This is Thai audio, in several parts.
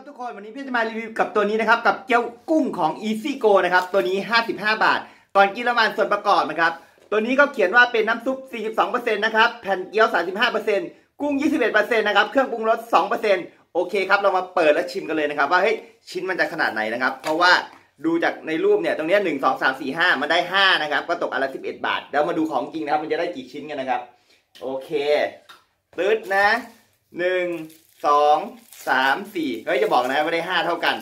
ทุกคนวันนี้พี่จะมารีวิวกับตัวนี้นะครับกับเกี๊ยวกุ้งของ Easy Go นะครับตัวนี้55 บาทก่อนกินประมาณส่วนประกอบนะครับตัวนี้ก็เขียนว่าเป็นน้ำซุป 42% นะครับแผ่นเกี๊ยว 35% กุ้ง 21% นะครับเครื่องปรุงรส 2% โอเคครับเรามาเปิดและชิมกันเลยนะครับว่าเฮ้ยชิ้นมันจะขนาดไหนนะครับเพราะว่าดูจากในรูปเนี่ยตรงนี้1 2 3 4 5มันได้5นะครับก็ตกอันละ11 บาทเดี๋ยวมาดูของจริงนะครับมันจะได้กี่ชิ้นกันนะครับโอเคตืดนะ1 2 3 4เฮ้ยจะบอกนะว่าได้5เท่ากัน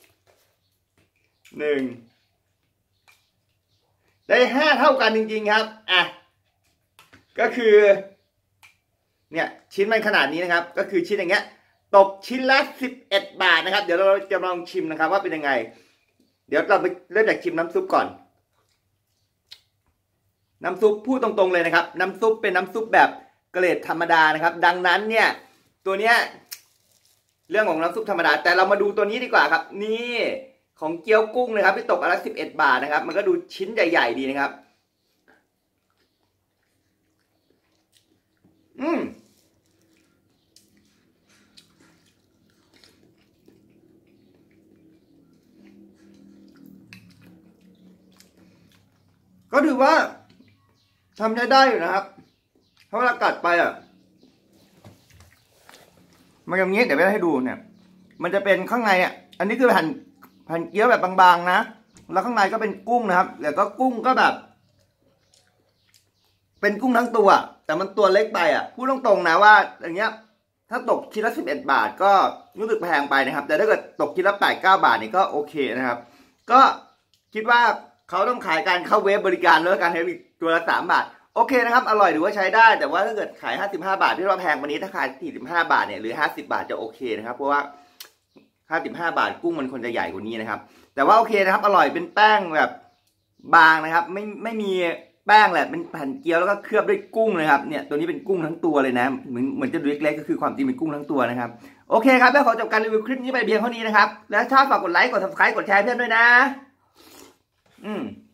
ได้5เท่ากันจริงๆครับอ่ะก็คือเนี่ยชิ้นมันขนาดนี้นะครับก็คือชิ้นอย่างเงี้ยตกชิ้นละ11 บาทนะครับเดี๋ยวเราจะลองชิมนะครับว่าเป็นยังไงเดี๋ยวเราไปเริ่มจากชิมน้ำซุปก่อนน้ำซุปพูดตรงๆเลยนะครับน้ำซุปเป็นน้ำซุปแบบเกรดธรรมดานะครับดังนั้นเนี่ยตัวเนี้ยเรื่องของน้ำซุปธรรมดาแต่เรามาดูตัวนี้ดีกว่าครับนี่ของเกี๊ยวกุ้งนะครับที่ตกอันละ11 บาทนะครับมันก็ดูชิ้นใหญ่ๆดีนะครับก็ถือว่าทำได้อยู่นะครับเพราะเวลากัดไปอ่ะมันอย่างนี้เดี๋ยวไปให้ดูเนี่ยมันจะเป็นข้างในอ่ะอันนี้คือแผ่นเกี๊ยวแบบบางๆนะแล้วข้างในก็เป็นกุ้งนะครับแล้วก็กุ้งก็แบบเป็นกุ้งทั้งตัวแต่มันตัวเล็กไปอ่ะพูดตรงๆนะว่าอย่างเงี้ยถ้าตกชิ้นละ11 บาทก็รู้สึกแพงไปนะครับแต่ถ้าเกิดตกชิ้นละ8 9 บาทนี่ก็โอเคนะครับก็คิดว่าเขาต้องขายการเข้าเว็บบริการแล้วการให้ตัวละ3 บาทโอเคนะครับอร่อยหรือว่าใช้ได้แต่ว่าถ้าเกิดขาย55 บาทที่เราแพงวันนี้ถ้าขาย45 บาทเนี่ยหรือ50 บาทจะโอเคนะครับเพราะว่า55 บาทกุ้งมันควรจะใหญ่กว่านี้นะครับแต่ว่าโอเคนะครับอร่อยเป็นแป้งแบบบางนะครับไม่มีแป้งแหละเป็นแผ่นเกี๊ยวแล้วก็เคลือบด้วยกุ้งนะครับเนี่ยตัวนี้เป็นกุ้งทั้งตัวเลยนะเหมือนจะดูเล็กๆก็คือความจริงเป็นกุ้งทั้งตัวนะครับโอเคครับแล้วขอจบการรีวิวคลิปนี้ไปเพียงเท่านี้นะครับแล้วถ้าฝากกดไลค์กด Subscribe กดแชร์เพื่อนด้วยนะ